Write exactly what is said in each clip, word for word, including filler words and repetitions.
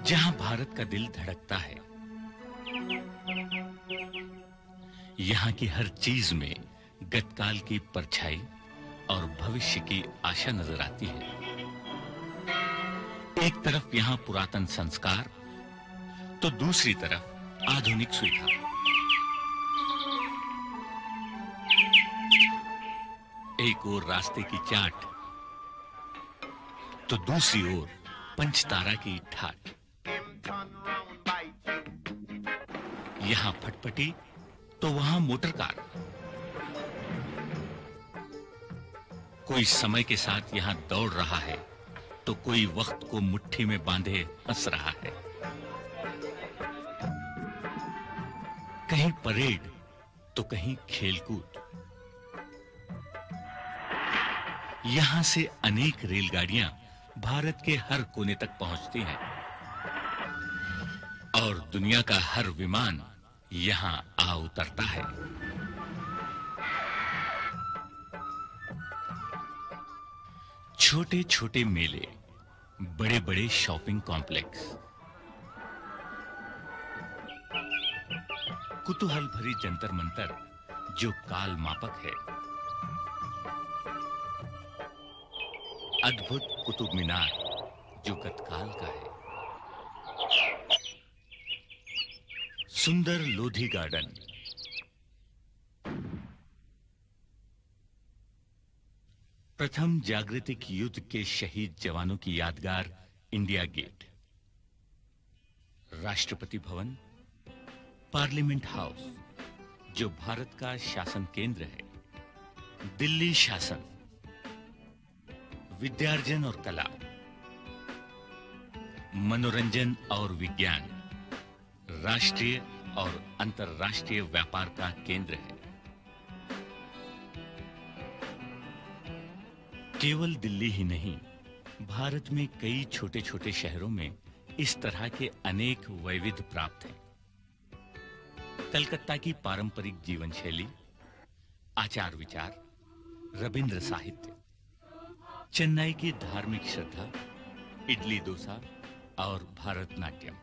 जहां भारत का दिल धड़कता है, यहां की हर चीज में गतकाल की परछाई और भविष्य की आशा नजर आती है। एक तरफ यहां पुरातन संस्कार, तो दूसरी तरफ आधुनिक सुविधा। एक ओर रास्ते की चाट, तो दूसरी ओर पंचतारा की ठाट। यहां फटफटी, तो वहां मोटर कार। कोई समय के साथ यहां दौड़ रहा है, तो कोई वक्त को मुट्ठी में बांधे हंस रहा है। कहीं परेड, तो कहीं खेलकूद। यहां से अनेक रेलगाड़ियां भारत के हर कोने तक पहुंचती हैं और दुनिया का हर विमान यहां आ उतरता है। छोटे-छोटे मेले, बड़े-बड़े शॉपिंग कॉम्प्लेक्स, कुतूहल भरी जंतर मंतर जो काल मापक है, अद्भुत कुतुब मीनार जो गतकाल का है, सुंदर लोधी गार्डन, प्रथम जागृतिक युद्ध के शहीद जवानों की यादगार India gate, Rashtrapati Bhavan, parliament house जो भारत का शासन केंद्र है, दिल्ली शासन, विद्यार्जन और कला, मनोरंजन और विज्ञान, राष्ट्रीय और अंतर्राष्ट्रीय व्यापार का केंद्र है। केवल दिल्ली ही नहीं, भारत में कई छोटे-छोटे शहरों में इस तरह के अनेक वैविध्य प्राप्त हैं। कलकत्ता की पारंपरिक जीवन शैली, आचार विचार, रविंद्र साहित्य, चेन्नई की धार्मिक श्रद्धा, इडली डोसा और भारतनाट्यम,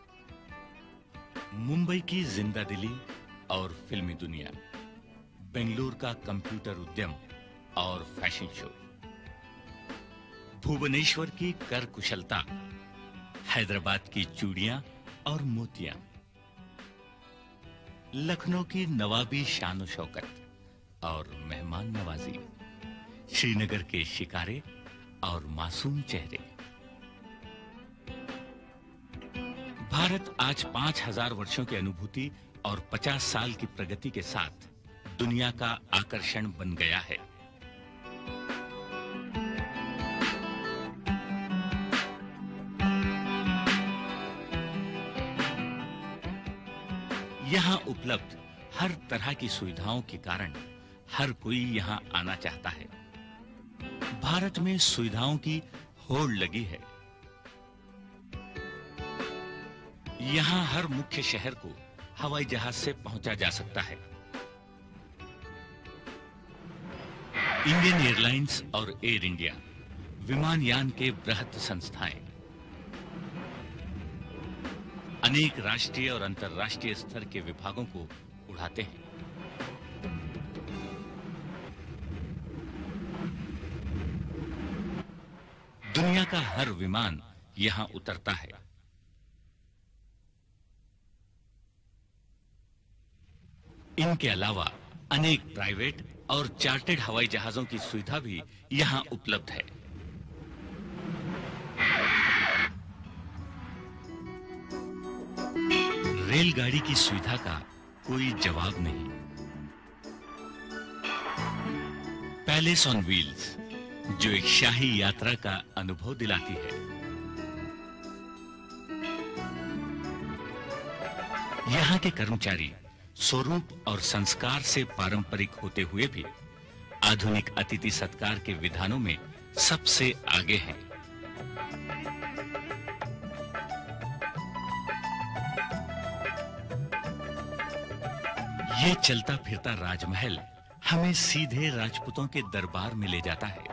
मुंबई की जिंदा दिली और फिल्मी दुनिया, बेंगलुरु का कंप्यूटर उद्यम और फैशन शो, भुवनेश्वर की कर कुशलता, हैदराबाद की चूड़ियां और मोतियां, लखनऊ की नवाबी शान शौकत और मेहमान नवाजी, श्रीनगर के शिकारे और मासूम चेहरे। भारत आज पांच हजार वर्षों की अनुभूति और पचास साल की प्रगति के साथ दुनिया का आकर्षण बन गया है। यहां उपलब्ध हर तरह की सुविधाओं के कारण हर कोई यहां आना चाहता है। भारत में सुविधाओं की होड़ लगी है। यहां हर मुख्य शहर को हवाई जहाज से पहुंचा जा सकता है। इंडियन एयरलाइंस और एयर इंडिया विमानयान के बृहत संस्थाएं अनेक राष्ट्रीय और अंतर्राष्ट्रीय स्तर के विभागों को उड़ाते हैं। दुनिया का हर विमान यहां उतरता है। इनके अलावा अनेक प्राइवेट और चार्टर्ड हवाई जहाजों की सुविधा भी यहां उपलब्ध है। रेलगाड़ी की सुविधा का कोई जवाब नहीं। पैलेस ऑन व्हील्स जो एक शाही यात्रा का अनुभव दिलाती है। यहां के कर्मचारी स्वरूप और संस्कार से पारंपरिक होते हुए भी आधुनिक अतिथि सत्कार के विधानों में सबसे आगे हैं। ये चलता फिरता राजमहल हमें सीधे राजपूतों के दरबार में ले जाता है।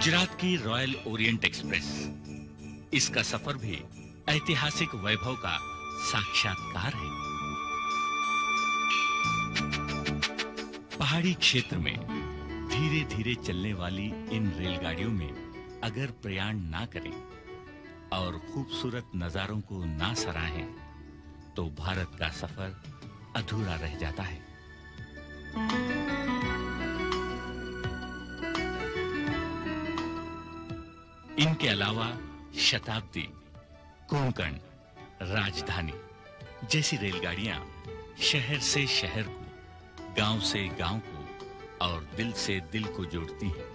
गुजरात की रॉयल ओरिएंट एक्सप्रेस, इसका सफर भी ऐतिहासिक वैभव का साक्षात्कार है। पहाड़ी क्षेत्र में धीरे धीरे चलने वाली इन रेलगाड़ियों में अगर प्रयाण ना करें और खूबसूरत नजारों को ना सराहें तो भारत का सफर अधूरा रह जाता है। इनके अलावा शताब्दी, कोंकण, राजधानी जैसी रेलगाड़ियां शहर से शहर को, गांव से गांव को और दिल से दिल को जोड़ती हैं।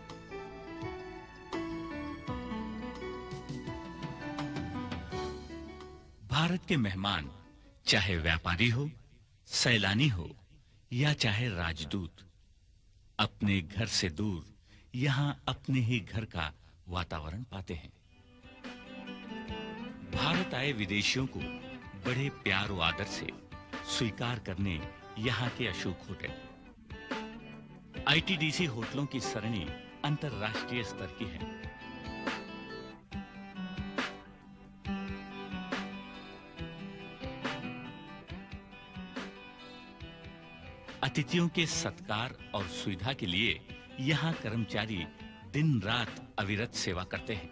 भारत के मेहमान चाहे व्यापारी हो, सैलानी हो या चाहे राजदूत, अपने घर से दूर यहां अपने ही घर का वातावरण पाते हैं। भारत आए विदेशियों को बड़े प्यार और आदर से स्वीकार करने यहां के अशोक होटल, आईटीडीसी होटलों की सरणी अंतरराष्ट्रीय स्तर की है। अतिथियों के सत्कार और सुविधा के लिए यहां कर्मचारी दिन रात अविरत सेवा करते हैं।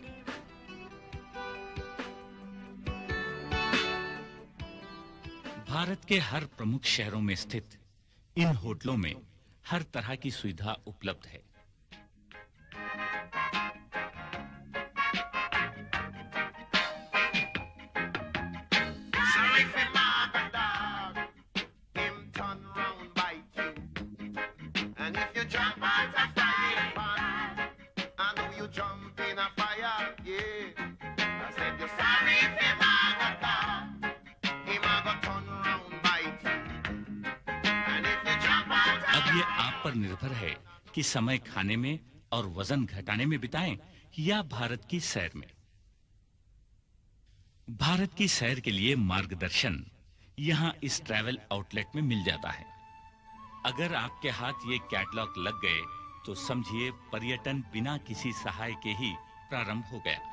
भारत के हर प्रमुख शहरों में स्थित इन होटलों में हर तरह की सुविधा उपलब्ध है। निर्भर है कि समय खाने में और वजन घटाने में बिताएं या भारत की सैर में। भारत की सैर के लिए मार्गदर्शन यहां इस ट्रैवल आउटलेट में मिल जाता है। अगर आपके हाथ ये कैटलॉग लग गए तो समझिए पर्यटन बिना किसी सहाय के ही प्रारंभ हो गया।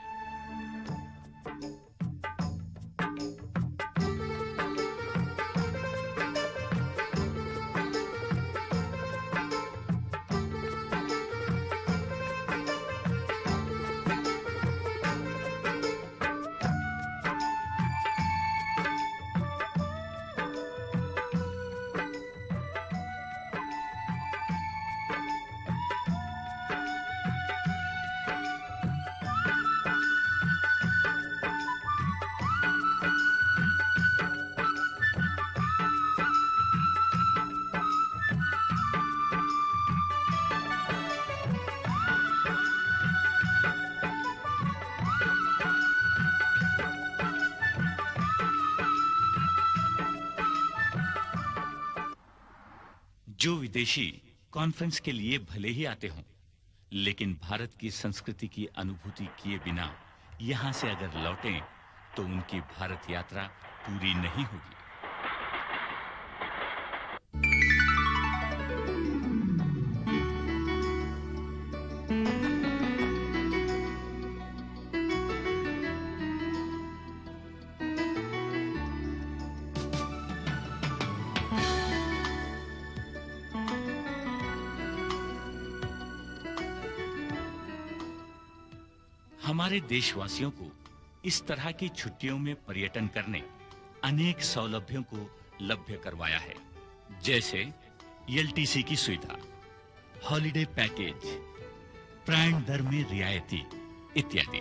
जो विदेशी कॉन्फ्रेंस के लिए भले ही आते हों, लेकिन भारत की संस्कृति की अनुभूति किए बिना यहां से अगर लौटें तो उनकी भारत यात्रा पूरी नहीं होगी। हमारे देशवासियों को इस तरह की छुट्टियों में पर्यटन करने अनेक सौलभ्यों को लभ्य करवाया है, जैसे एलटीसी की सुविधा, हॉलिडे पैकेज, प्राण दर में रियायती इत्यादि।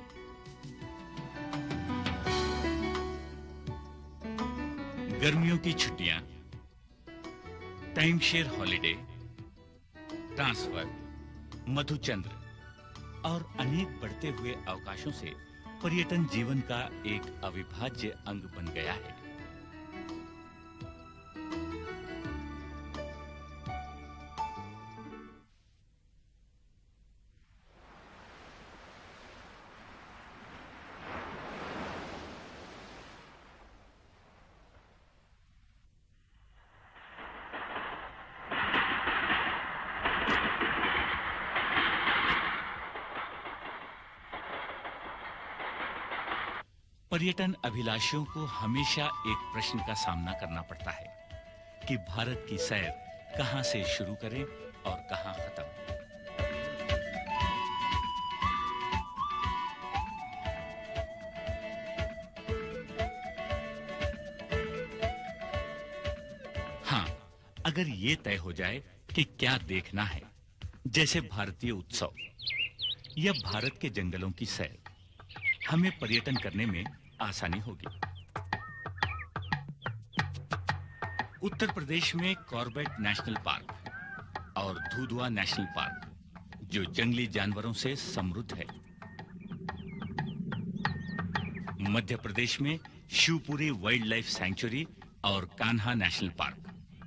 गर्मियों की छुट्टियां, टाइम शेयर हॉलिडे, ट्रांसफर, मधुचंद्र और अनेक बढ़ते हुए अवकाशों से पर्यटन जीवन का एक अविभाज्य अंग बन गया है। पर्यटन अभिलाषियों को हमेशा एक प्रश्न का सामना करना पड़ता है कि भारत की सैर कहां से शुरू करें और कहां खत्म। हां, अगर ये तय हो जाए कि क्या देखना है, जैसे भारतीय उत्सव या भारत के जंगलों की सैर, हमें पर्यटन करने में आसानी होगी। उत्तर प्रदेश में कॉर्बेट नेशनल पार्क और दुधवा नेशनल पार्क जो जंगली जानवरों से समृद्ध है। मध्य प्रदेश में शिवपुरी वाइल्ड लाइफ सैंक्चुरी और कान्हा नेशनल पार्क।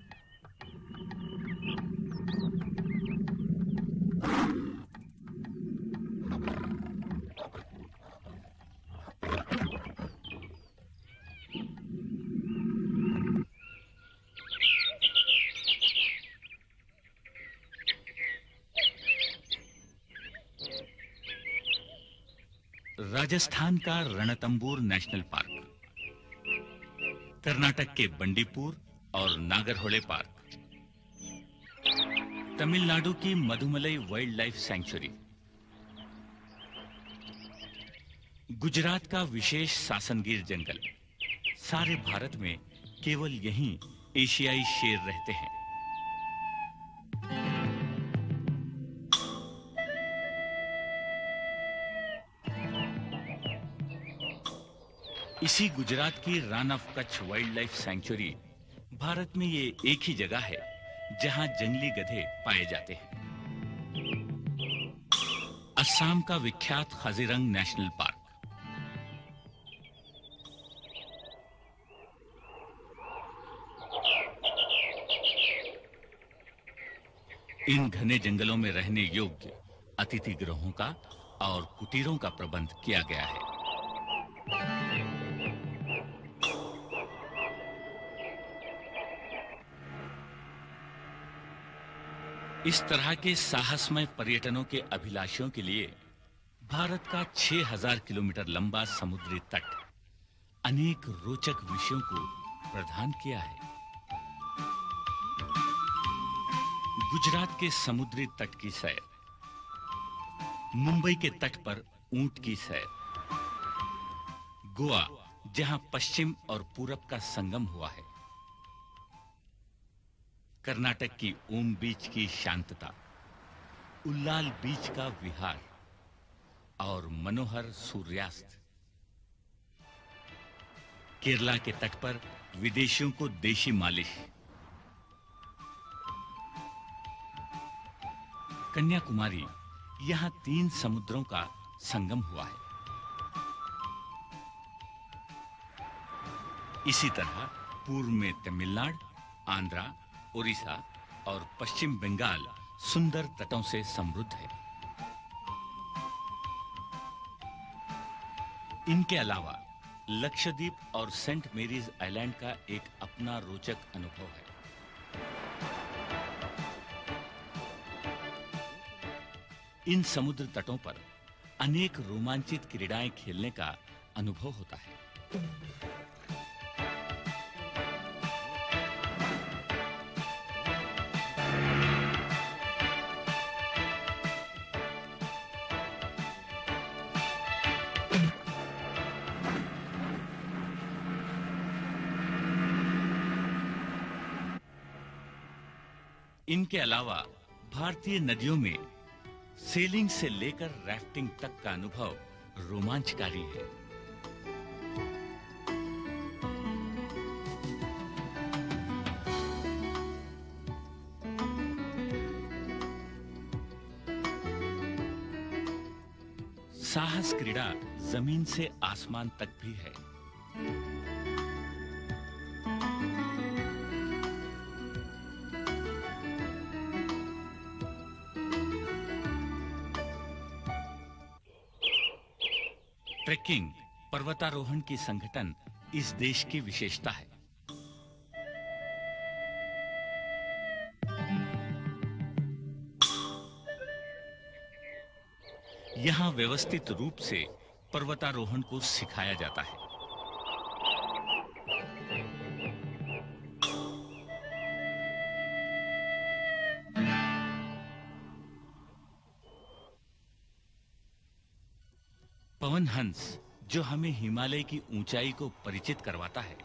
राजस्थान का रणतंबूर नेशनल पार्क, कर्नाटक के बंडीपुर और नागरहोले पार्क, तमिलनाडु की Mudumalai wildlife sanctuary, Gujarat का विशेष सासनगीर जंगल। सारे भारत में केवल यहीं एशियाई शेर रहते हैं। इसी गुजरात की Rann of Kutch wildlife sanctuary Bharat में ये एक ही जगह है जहां जंगली गधे पाए जाते हैं। असम का विख्यात खाजीरंग नेशनल पार्क, इन घने जंगलों में रहने योग्य अतिथि गृहों का और कुटीरों का प्रबंध किया गया है। इस तरह के साहसमय पर्यटनों के अभिलाषियों के लिए भारत का छह हज़ार किलोमीटर लंबा समुद्री तट अनेक रोचक विषयों को प्रदान किया है। गुजरात के समुद्री तट की सैर, मुंबई के तट पर ऊंट की सैर, गोवा जहां पश्चिम और पूरब का संगम हुआ है, कर्नाटक की ओम बीच की शांतता, उल्लाल बीच का विहार और मनोहर सूर्यास्त, केरला के तट पर विदेशियों को देशी मालिश, कन्याकुमारी यहां तीन समुद्रों का संगम हुआ है। इसी तरह पूर्व में तमिलनाडु, आंध्रा, ओडिशा और पश्चिम बंगाल सुंदर तटों से समृद्ध है। इनके अलावा लक्षद्वीप और सेंट मेरीज आइलैंड का एक अपना रोचक अनुभव है। इन समुद्र तटों पर अनेक रोमांचित क्रीड़ाएं खेलने का अनुभव होता है। इनके अलावा भारतीय नदियों में सेलिंग से लेकर राफ्टिंग तक का अनुभव रोमांचकारी है। साहस क्रीड़ा जमीन से आसमान तक भी है। ट्रेकिंग, पर्वतारोहण की संगठन इस देश की विशेषता है। यहां व्यवस्थित रूप से पर्वतारोहण को सिखाया जाता है। पवन हंस जो हमें हिमालय की ऊंचाई को परिचित करवाता है।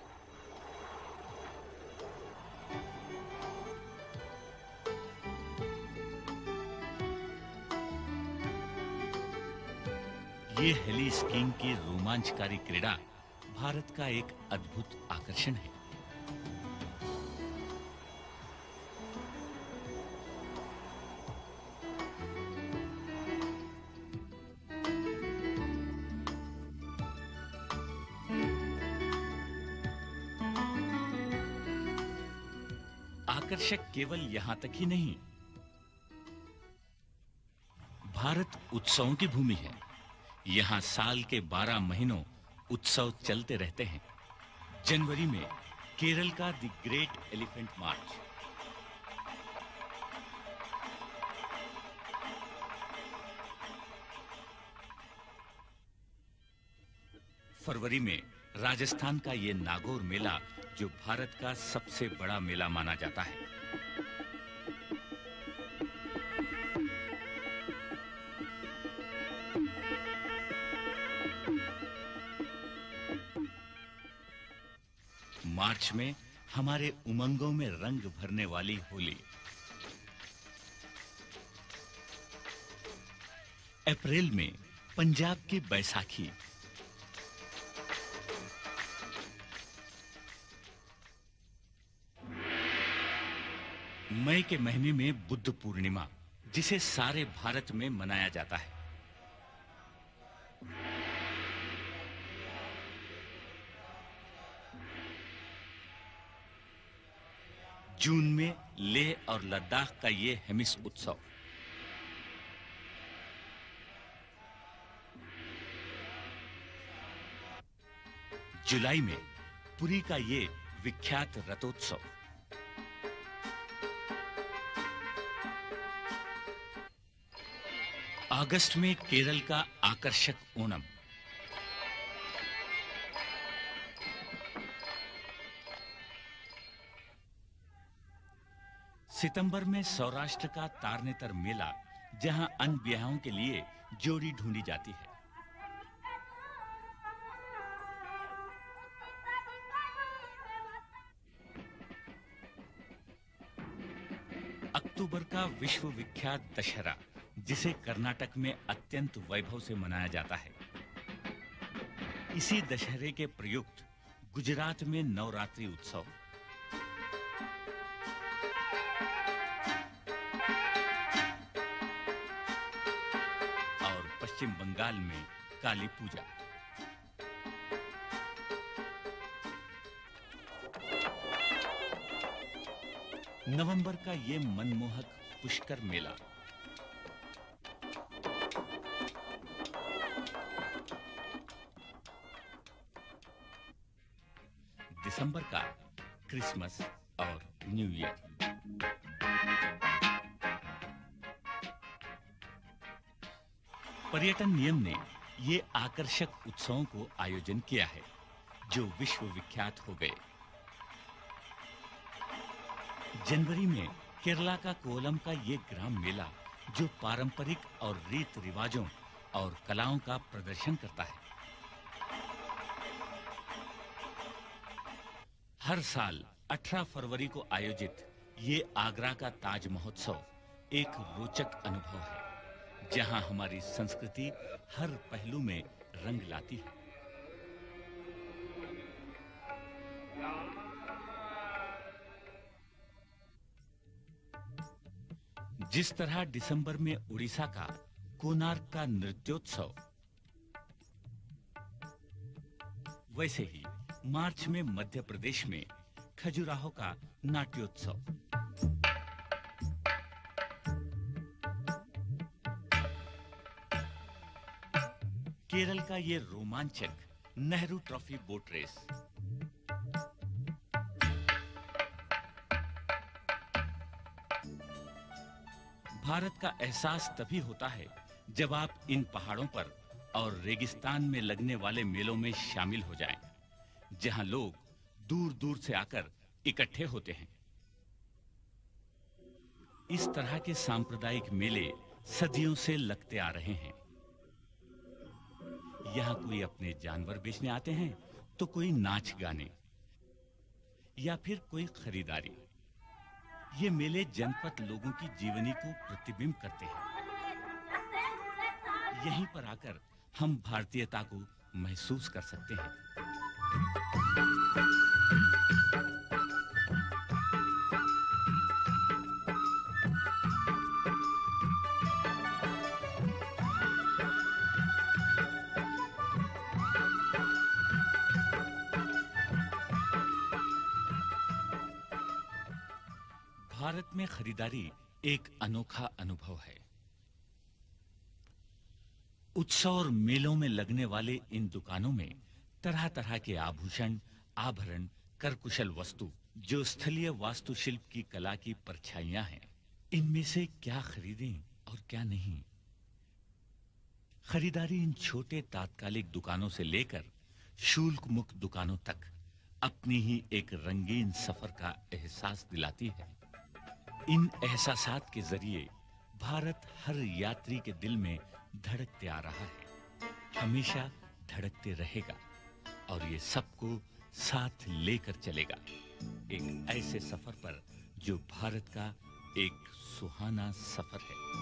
ये हेली स्कीइंग की रोमांचकारी क्रीड़ा भारत का एक अद्भुत आकर्षण है। आकर्षक केवल यहां तक ही नहीं, भारत उत्सवों की भूमि है। यहां साल के बारह महीनों उत्सव चलते रहते हैं। जनवरी में केरल का द ग्रेट एलिफेंट मार्च, फरवरी में राजस्थान का ये नागौर मेला जो भारत का सबसे बड़ा मेला माना जाता है। मार्च में हमारे उमंगों में रंग भरने वाली होली। अप्रैल में पंजाब की बैसाखी। मई के महीने में बुद्ध पूर्णिमा, जिसे सारे भारत में मनाया जाता है। जून में लेह और लद्दाख का ये हेमिस उत्सव। जुलाई में पुरी का ये विख्यात रथोत्सव। अगस्त में केरल का आकर्षक ओणम। सितंबर में सौराष्ट्र का तारनेतर मेला, जहां अन ब्याहों के लिए जोड़ी ढूंढी जाती है। अक्टूबर का विश्व विख्यात दशहरा, जिसे कर्नाटक में अत्यंत वैभव से मनाया जाता है। इसी दशहरे के प्रयुक्त गुजरात में नवरात्रि उत्सव। और पश्चिम बंगाल में काली पूजा। नवंबर का ये मनमोहक पुष्कर मेला। दिसंबर का क्रिसमस और न्यू ईयर। पर्यटन नियम ने ये आकर्षक उत्सवों को आयोजन किया है, जो विश्व विख्यात हो गए। जनवरी में केरला का कोलम का ये ग्राम मेला, जो पारंपरिक और रीत रिवाजों और कलाओं का प्रदर्शन करता है। हर साल अठारह फरवरी को आयोजित ये आगरा का ताज महोत्सव एक रोचक अनुभव है, जहां हमारी संस्कृति हर पहलू में रंग लाती है। जिस तरह दिसंबर में उड़ीसा का कोणार्क का नृत्योत्सव, वैसे ही मार्च में मध्य प्रदेश में खजुराहो का नाट्योत्सव। केरल का ये रोमांचक Nehru trophy boat race. Bharat का एहसास तभी होता है जब आप इन पहाड़ों पर और रेगिस्तान में लगने वाले मेलों में शामिल हो जाएं, जहां लोग दूर-दूर से आकर इकट्ठे होते हैं। इस तरह के सांप्रदायिक मेले सदियों से लगते आ रहे हैं। यहाँ कोई अपने जानवर बेचने आते हैं, तो कोई नाच गाने या फिर कोई खरीदारी। ये मेले जनपद लोगों की जीवनी को प्रतिबिंब करते हैं। यहीं पर आकर हम भारतीयता को महसूस कर सकते हैं। भारत में खरीदारी एक अनोखा अनुभव है। उत्सव और मेलों में लगने वाले इन दुकानों में तरह-तरह के आभूषण, आभरण, करकुशल वस्तु, जो स्थलीय वास्तुशिल्प की कला की परछाइयां हैं, इनमें से क्या खरीदें और क्या नहीं। खरीदारी इन छोटे तात्कालिक दुकानों से लेकर शुल्क मुक्त दुकानों तक अपनी ही एक रंगीन सफर का एहसास दिलाती है। इन एहसासात के जरिए भारत हर यात्री के दिल में धड़कते आ रहा है, हमेशा धड़कते रहेगा और ये सबको साथ लेकर चलेगा, एक ऐसे सफर पर जो भारत का एक सुहाना सफर है।